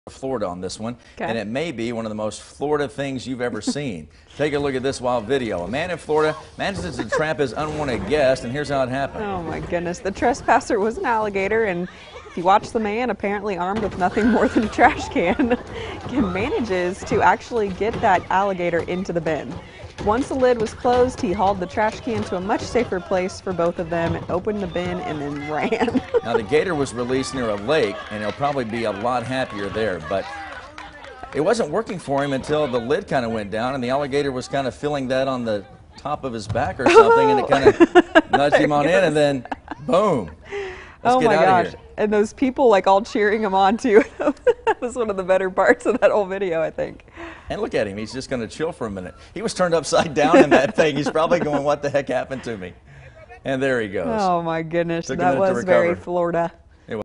Florida on this one, Okay. and it may be one of the most Florida things you've ever seen. Take a look at this wild video. A man in Florida manages to trap his unwanted guest, and here's how it happened. Oh my goodness, the trespasser was an alligator, and if you watch the man, apparently armed with nothing more than a trash can, manages to actually get that alligator into the bin. Once the lid was closed, he hauled the trash can to a much safer place for both of them, opened the bin, and then ran. Now, the gator was released near a lake, and he'll probably be a lot happier there, but it wasn't working for him until the lid kind of went down, and the alligator was kind of feeling that on the top of his back or something, and it kind of nudged him on in, and then boom. Let's Oh get my out gosh. of here. And those people like all cheering him on too. That was one of the better parts of that whole video, I think. And look at him. He's just going to chill for a minute. He was turned upside down in that thing. He's probably going, what the heck happened to me? And there he goes. Oh my goodness, Took a that minute to was very recover. Florida.